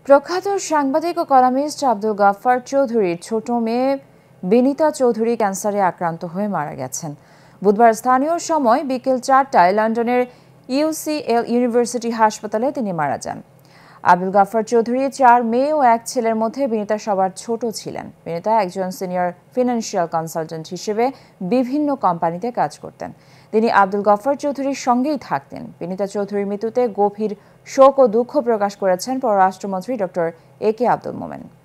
প্রখ্যাত সাংবাদিক ও কলামিস্ট আব্দুল গাফফার চৌধুরীর ছোট মেয়ে বিনীতা চৌধুরী ক্যান্সারে আক্রান্ত হয়ে মারা গেছেন। বুধবার স্থানীয় সময় বিকেল 4টায় লন্ডনের ইউসিএল ইউনিভার্সিটি হাসপাতালে তিনি মারা যান। আব্দুল গাফফার চৌধুরী 4 মেয়ে ও 1 ছেলের মধ্যে বিনীতা সবার ছোট ছিলেন। বিনীতা একজন সিনিয়র ফিনান্সিয়াল কনসালটেন্ট হিসেবে বিভিন্ন কোম্পানিতে কাজ করতেন। তিনি আব্দুল গাফফার চৌধুরীর সঙ্গেই থাকতেন। বিনীতা চৌধুরীর মৃত্যুতে গভীর শোক ও দুঃখ প্রকাশ করেছেন পররাষ্ট্রমন্ত্রী doctor A K Abdul Momen.